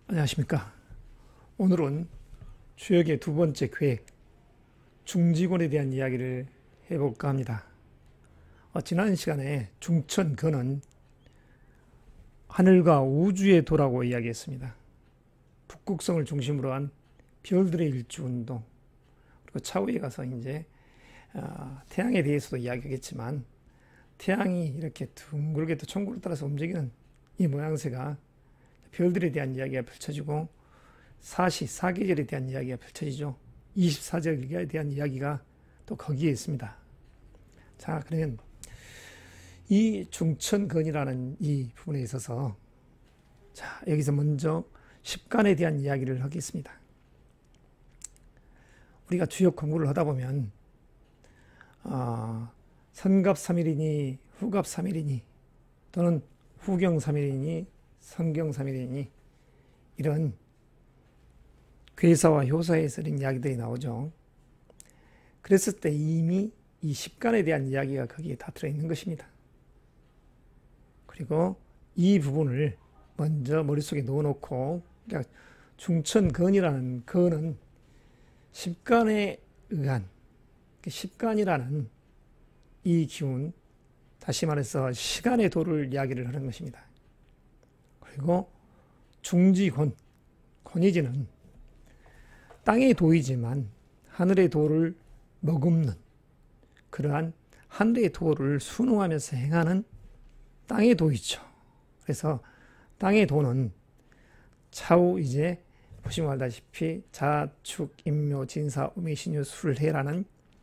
안녕하십니까. 오늘은 주역의 두 번째 계획, 중지권에 대한 이야기를 해볼까 합니다. 지난 시간에 중천근은 하늘과 우주의 도라고 이야기했습니다. 북극성을 중심으로 한 별들의 일주운동, 그리고 차후에 가서 이제 태양에 대해서도 이야기하겠지만 태양이 이렇게 둥글게 또 천국을 따라서 움직이는 이 모양새가 별들에 대한 이야기가 펼쳐지고 사계절에 대한 이야기가 펼쳐지죠. 24절에 대한 이야기가 또 거기에 있습니다. 자, 그러면 이 중천근이라는 이 부분에 있어서 자, 여기서 먼저 십간에 대한 이야기를 하겠습니다. 우리가 주역 공부를 하다 보면 선갑3일이니 후갑3일이니 또는 후경3일이니 성경3일이니 이런 괴사와 효사에 쓰인 이야기들이 나오죠. 그랬을 때 이미 이 십간에 대한 이야기가 거기에 다 들어있는 것입니다. 그리고 이 부분을 먼저 머릿속에 넣어놓고, 그러니까 중천근이라는 근은 십간에 의한, 십간이라는 이 기운, 다시 말해서 시간의 도를 이야기를 하는 것입니다. 그리고 중지권, 권위지는 땅의 도이지만 하늘의 도를 머금는 그러한 하늘의 도를 순응하면서 행하는 땅의 도이죠. 그래서 땅의 도는 차후 이제 보시면 알다시피 자축, 임묘, 진사, 우미, 신유, 술해라는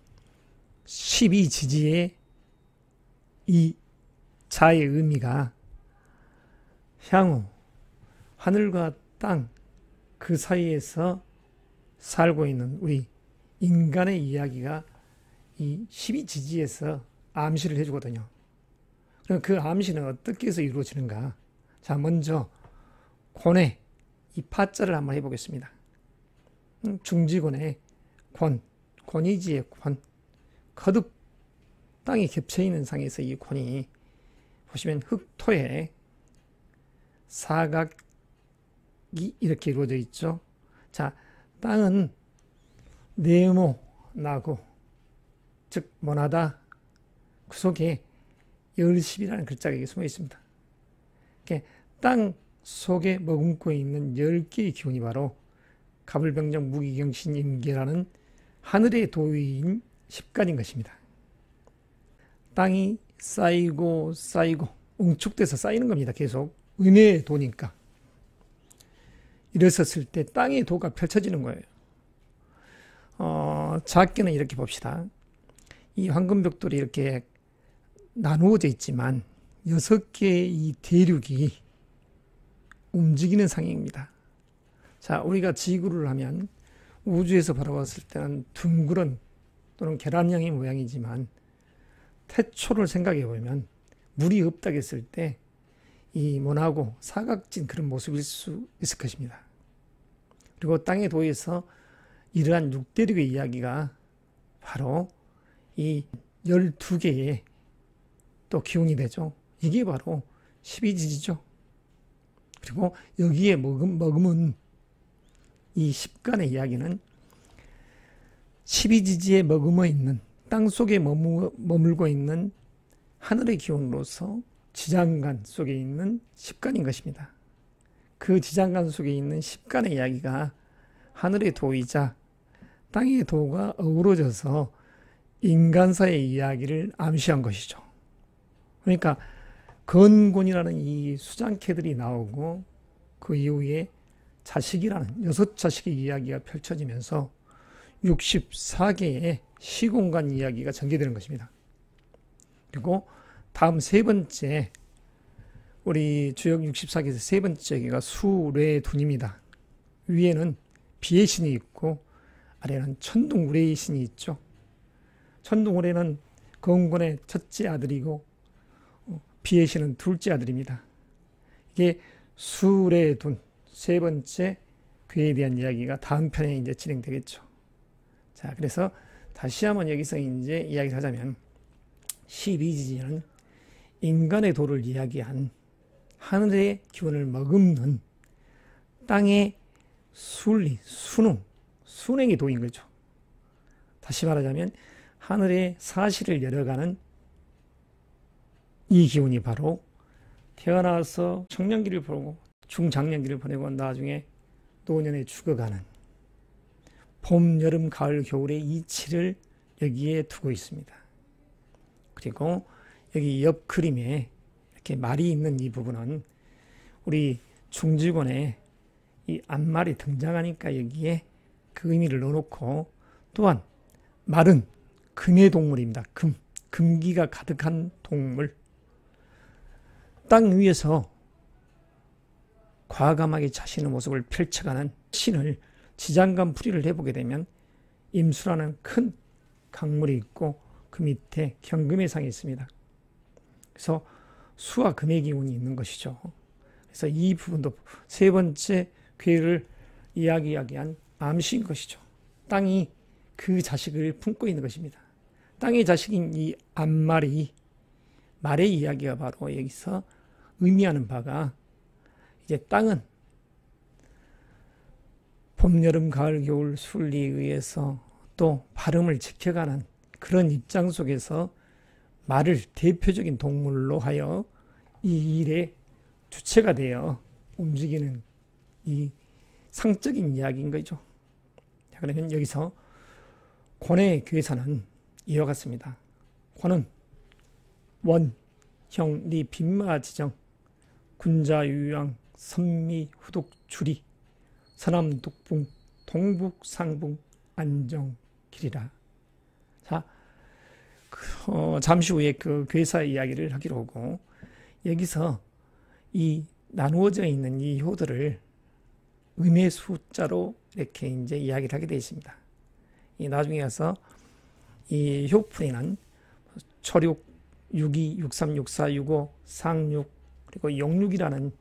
12지지의 이 자의 의미가 향후 하늘과 땅 그 사이에서 살고 있는 우리 인간의 이야기가 이 12지지에서 암시를 해주거든요. 그럼 그 암시는 어떻게 해서 이루어지는가? 자, 먼저 권의 이 파자를 한번 해보겠습니다. 중지권의 권, 권위지의 권, 거듭 땅이 겹쳐있는 상에서 이 권이 보시면 흑토에 사각이 이렇게 이루어져 있죠. 자, 땅은 네모 나고, 즉 모나다, 그 속에 열십이라는 글자가 여기 숨어 있습니다. 땅 속에 머금고 있는 10개의 기운이 바로 가불병정 무기경신 임계라는 하늘의 도인 십간인 것입니다. 땅이 쌓이고 응축돼서 쌓이는 겁니다. 계속 은혜의 도니까. 이랬었을 때 땅의 도가 펼쳐지는 거예요. 작게는 이렇게 봅시다. 이 황금벽돌이 이렇게 나누어져 있지만 6개의 이 대륙이 움직이는 상황입니다. 자, 우리가 지구를 하면 우주에서 바라봤을 때는 둥그런 또는 계란형의 모양이지만 태초를 생각해 보면 물이 없다고 했을 때 이 모나고 사각진 그런 모습일 수 있을 것입니다. 그리고 땅의 도에서 이러한 6대륙의 이야기가 바로 이 12개의 또 기운이 되죠. 이게 바로 12지지죠. 그리고 여기에 머금은 이 십간의 이야기는 12지지에 머금어 있는 땅 속에 머물고 있는 하늘의 기운으로서 지장간 속에 있는 십간인 것입니다. 그 지장간 속에 있는 십간의 이야기가 하늘의 도이자 땅의 도가 어우러져서 인간사의 이야기를 암시한 것이죠. 그러니까 건곤이라는 이 수장캐들이 나오고 그 이후에 자식이라는 6자식의 이야기가 펼쳐지면서 64개의 시공간 이야기가 전개되는 것입니다. 그리고 다음 세 번째, 우리 주역 64개에서 세 번째가 수레둔입니다. 위에는 비의 신이 있고 아래는 천둥우레의 신이 있죠. 천둥우레는 건곤의 첫째 아들이고 비의 신은 둘째 아들입니다. 이게 수레둔 세 번째 괴에 대한 이야기가 다음 편에 이제 진행되겠죠. 자, 그래서 다시 한번 여기서 이제 이야기를 하자면 12지지는 인간의 도를 이야기한 하늘의 기운을 머금는 땅의 순리, 순행의 도인 거죠. 다시 말하자면 하늘의 사실을 열어가는 이 기운이 바로 태어나서 청년기를 보내고 중장년기를 보내고 나중에 노년에 죽어가는 봄, 여름, 가을, 겨울의 이치를 여기에 두고 있습니다. 그리고 여기 옆 그림에 이렇게 말이 있는 이 부분은 우리 중지권에 이 앞말이 등장하니까 여기에 그 의미를 넣어놓고, 또한 말은 금의 동물입니다. 금기가 가득한 동물. 땅 위에서 과감하게 자신의 모습을 펼쳐가는 신을 지장간 풀이를 해보게 되면 임수라는 큰 강물이 있고 그 밑에 경금의 상이 있습니다. 그래서 수와 금의 기운이 있는 것이죠. 그래서 이 부분도 세 번째 괴를 이야기한 암시인 것이죠. 땅이 그 자식을 품고 있는 것입니다. 땅의 자식인 이 앞말이, 말의 이야기가 바로 여기서 의미하는 바가, 이제 땅은 봄, 여름, 가을, 겨울 순리에 의해서 또 발음을 지켜가는 그런 입장 속에서 말을 대표적인 동물로 하여 이 일의 주체가 되어 움직이는 이 상적인 이야기인 거죠. 자, 그러면 여기서 권의 괴사는 이와 같습니다. 권은 원, 형, 리, 빈마, 지정, 군자, 유양, 선미, 후독, 주리, 서남, 북붕, 동북, 상붕, 안정, 길이라. 자, 잠시 후에 그 괴사 이야기를 하기로 하고, 여기서 이 나누어져 있는 이 효들을 음의 숫자로 이렇게 이제 이야기를 하게 되어 있습니다. 이 나중에 가서 이 효풀이는 초육, 62, 63, 64, 65, 상육, 그리고 용육이라는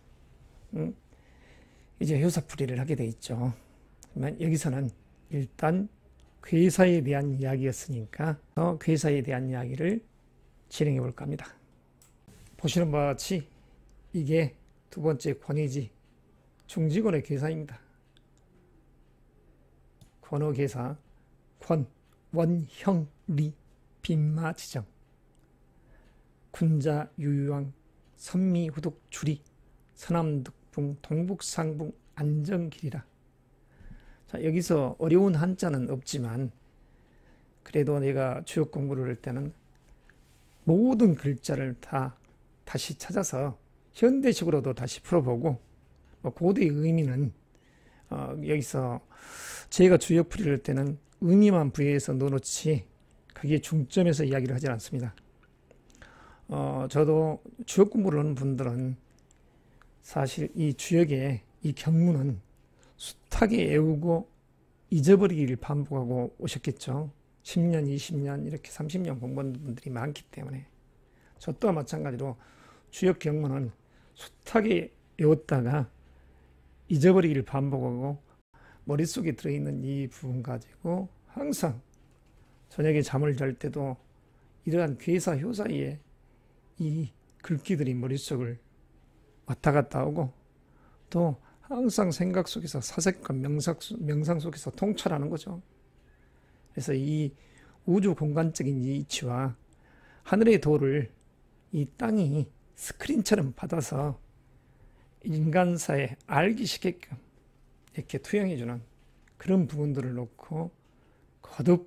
이제 효사풀이를 하게 되어 있죠. 그러면 여기서는 일단 괴사에 대한 이야기였으니까 괴사에 대한 이야기를 진행해 볼까 합니다. 보시는 바와 같이 이게 두 번째 권이지 중지권의 괴사입니다. 권어 괴사, 권, 원, 형, 리, 빈마, 지정, 군자, 유유왕, 선미, 후독, 주리, 서남, 북붕, 동북, 상붕, 안정, 길이라. 자, 여기서 어려운 한자는 없지만 그래도 내가 주역 공부를 할 때는 모든 글자를 다 다시 찾아서 현대식으로도 다시 풀어보고, 고대의 의미는 여기서 제가 주역풀이를 할 때는 의미만 부여해서 넣어놓지 그게 중점에서 이야기를 하지 않습니다. 저도 주역 공부를 하는 분들은 사실 이 주역의 이 경문은 숱하게 외우고 잊어버리기를 반복하고 오셨겠죠. 10년, 20년, 이렇게 30년 공부하는 분들이 많기 때문에 저 또한 마찬가지로 주역 경문은 숱하게 외웠다가 잊어버리기를 반복하고 머릿속에 들어있는 이 부분 가지고 항상 저녁에 잠을 잘 때도 이러한 괴사 효사의 이 글귀들이 머릿속을 왔다 갔다 하고, 또 항상 생각 속에서 사색과 명상 속에서 통찰하는 거죠. 그래서 이 우주 공간적인 이 이치와 하늘의 도를 이 땅이 스크린처럼 받아서 인간사에 알기 쉽게끔 이렇게 투영해주는 그런 부분들을 놓고 거듭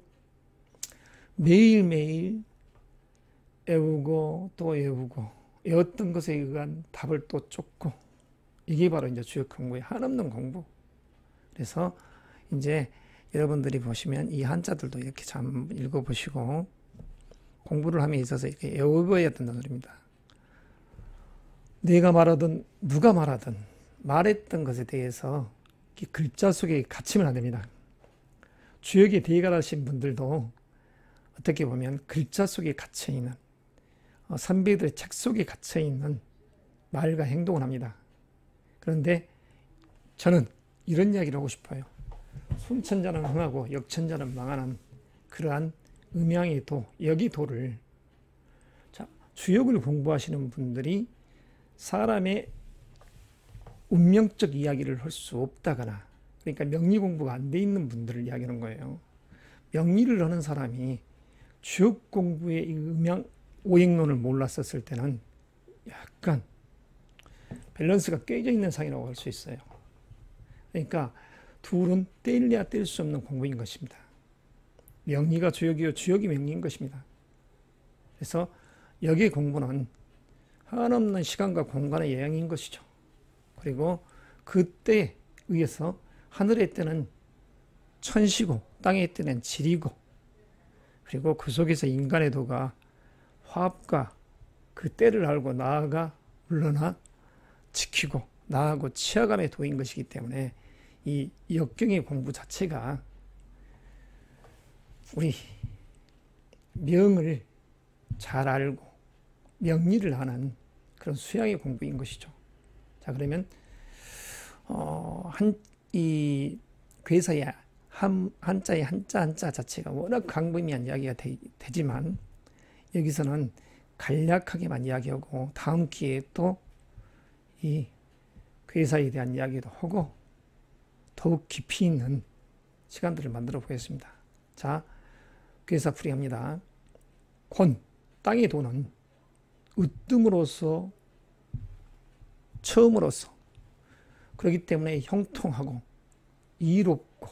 매일매일 외우고 또 외우고, 외웠던 것에 의한 답을 또 쫓고, 이게 바로 이제 주역 공부의 한없는 공부. 그래서 이제 여러분들이 보시면 이 한자들도 이렇게 참 읽어보시고 공부를 함에 있어서 이렇게 외워야 된다는 소리입니다. 내가 말하든 누가 말하든 말했던 것에 대해서 글자 속에 갇히면 안 됩니다. 주역에 대가하신 분들도 어떻게 보면 글자 속에 갇혀있는, 선배들의 책 속에 갇혀있는 말과 행동을 합니다. 그런데 저는 이런 이야기를 하고 싶어요. 순천자는 흥하고 역천자는 망하는 그러한 음양의 도, 여기도를, 자, 주역을 공부하시는 분들이 사람의 운명적 이야기를 할 수 없다거나, 그러니까 명리 공부가 안 돼 있는 분들을 이야기하는 거예요. 명리를 하는 사람이 주역 공부의 음양 오행론을 몰랐었을 때는 약간 밸런스가 깨져 있는 상이라고 할 수 있어요. 그러니까 둘은 떼려야 뗄 수 없는 공부인 것입니다. 명리가 주역이요, 주역이 명리인 것입니다. 그래서 여기 공부는 한없는 시간과 공간의 여행인 것이죠. 그리고 그때에 의해서 하늘의 때는 천시고 땅의 때는 질이고, 그리고 그 속에서 인간의 도가 화합과 그 때를 알고 나아가 물러나 지키고 나아가고 치아감의 도인 것이기 때문에 이 역경의 공부 자체가 우리 명을 잘 알고 명리를 하는 그런 수양의 공부인 것이죠. 자, 그러면 이 괴사의 한자의 한자 자체가 워낙 광범위한 이야기가 되지만 여기서는 간략하게만 이야기하고 다음 기회에 또 이 괴사에 대한 이야기도 하고 더욱 깊이 있는 시간들을 만들어 보겠습니다. 자, 괴사풀이 합니다. 권, 땅의 도는 으뜸으로서 처음으로서, 그렇기 때문에 형통하고 이롭고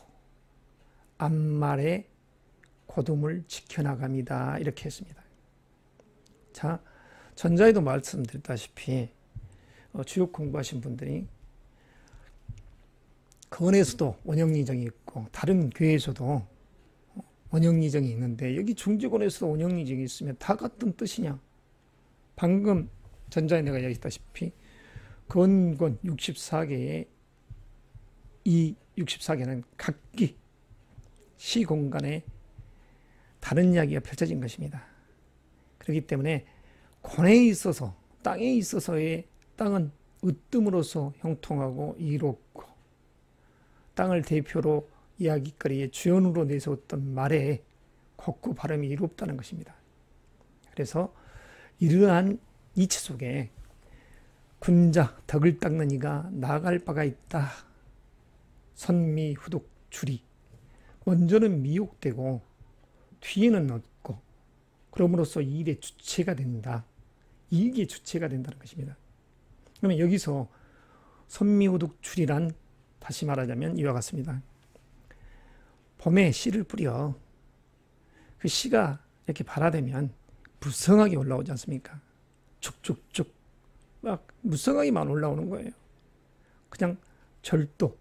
앞말의 고둠을 지켜나갑니다. 이렇게 했습니다. 자, 전자에도 말씀드렸다시피 주역 공부하신 분들이 건에서도 원형리정이 있고 다른 교회에서도 원형리정이 있는데 여기 중지권에서도 원형리정이 있으면 다 같은 뜻이냐? 방금 전자에 내가 얘기했다시피 건권 64개의 이 64개는 각기 시공간에 다른 이야기가 펼쳐진 것입니다. 그렇기 때문에 권에 있어서 땅에 있어서의 땅은 으뜸으로서 형통하고 이롭고 땅을 대표로 이야기거리의 주연으로 내세웠던 말에 곱고 발음이 이롭다는 것입니다. 그래서 이러한 이치 속에 군자 덕을 닦는 이가 나아갈 바가 있다. 선미 후독 주리. 먼저는 미혹되고 뒤에는 얻고 그럼으로써 이 일의 주체가 된다. 이익의 주체가 된다는 것입니다. 그러면 여기서 선미후독 주리란 다시 말하자면 이와 같습니다. 봄에 씨를 뿌려 그 씨가 이렇게 발화되면 무성하게 올라오지 않습니까? 쭉쭉쭉 막 무성하게만 올라오는 거예요. 그냥 절도,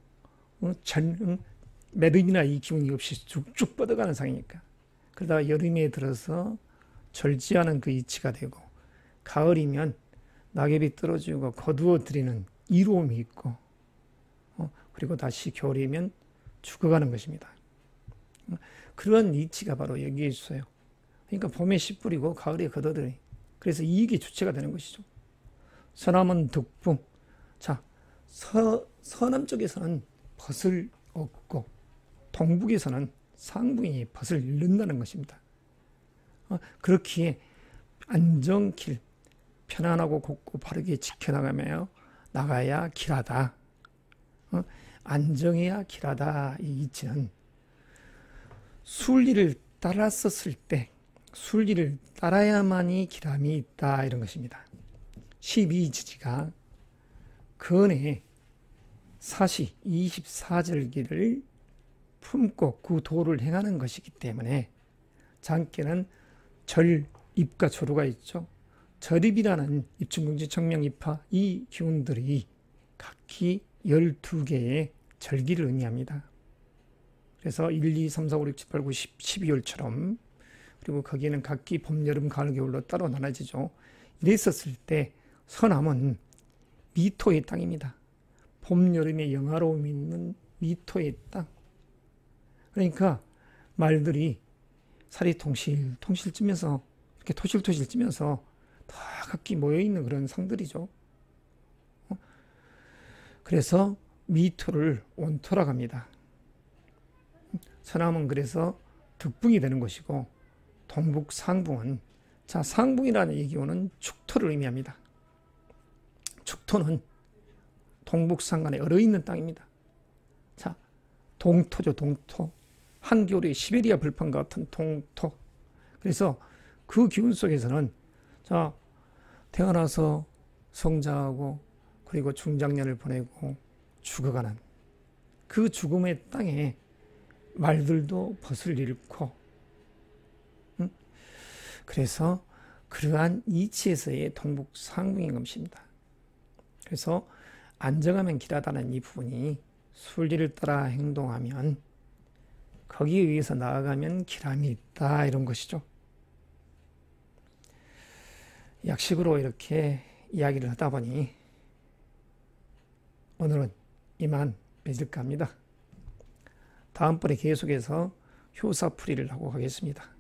매듭이나 이 기운이 없이 쭉쭉 뻗어가는 상이니까. 그러다가 여름에 들어서 절지하는 그 이치가 되고, 가을이면 낙엽이 떨어지고 거두어들이는 이로움이 있고, 그리고 다시 겨울이면 죽어가는 것입니다. 그런 이치가 바로 여기에 있어요. 그러니까 봄에 씨 뿌리고 가을에 거둬들이. 그래서 이익의 주체가 되는 것이죠. 서남은 덕풍. 자, 서남 쪽에서는 벗을 얻고 동북에서는 상붕이 벗을 잃는다는 것입니다. 그렇기에 안정길, 편안하고 곱고 바르게 지켜나가며 나가야 길하다. 안정해야 길하다. 이 이치는 순리를 따랐었을 때 순리를 따라야만이 길함이 있다. 이런 것입니다. 12지지가 건의 사시 24절기를 품고 그 도를 행하는 것이기 때문에 장께는 절, 입과 조루가 있죠. 절입이라는 입중궁지, 청명, 입화 이 기운들이 각기 12개의 절기를 의미합니다. 그래서 1, 2, 3, 4, 5, 6, 7, 8, 9, 10, 12월처럼 그리고 거기에는 각기 봄, 여름, 가을, 겨울로 따로 나눠지죠. 이랬었을 때 서남은 미토의 땅입니다. 봄, 여름에 영화로움이 있는 미토의 땅. 그러니까 말들이 살이 통실 찌면서 이렇게 토실토실 찌면서 다 각기 모여있는 그런 상들이죠. 그래서 미토를 온토라고 합니다. 서남은 그래서 득붕이 되는 것이고 동북 상붕은, 자, 상붕이라는 이 기호는 축토를 의미합니다. 축토는 동북산간에 얼어있는 땅입니다. 자, 동토죠, 동토. 한겨울의 시베리아 벌판과 같은 동토. 그래서 그 기운 속에서는 자, 태어나서 성장하고 그리고 중장년을 보내고 죽어가는 그 죽음의 땅에 말들도 벗을 잃고, 그래서 그러한 이치에서의 동북상궁인 것입니다. 그래서 안정하면 길하다는 이 부분이 순리를 따라 행동하면 거기에 의해서 나아가면 길함이 있다, 이런 것이죠. 약식으로 이렇게 이야기를 하다 보니 오늘은 이만 맺을까 합니다. 다음번에 계속해서 효사풀이를 하고 가겠습니다.